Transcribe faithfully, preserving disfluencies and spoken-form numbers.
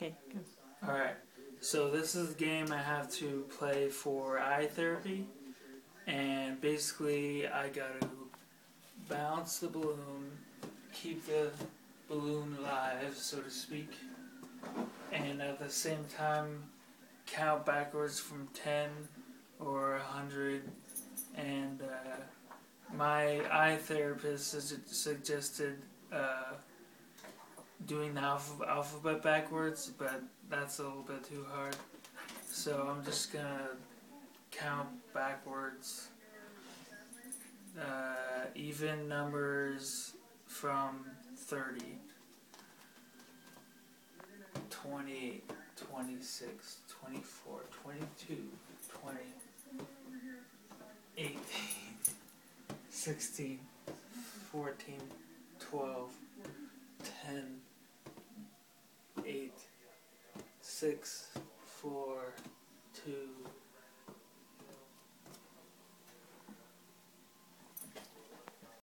Okay, good. Alright, so this is a game I have to play for eye therapy, and basically I gotta bounce the balloon, keep the balloon alive, so to speak, and at the same time count backwards from ten or a hundred, and uh, my eye therapist has suggested uh, doing the alph alphabet backwards, but that's a little bit too hard. So I'm just gonna count backwards. Uh, even numbers from thirty. twenty-eight, twenty-six, twenty-four, twenty-two, twenty, eighteen, sixteen, fourteen, twelve, ten, eight, six, four, two,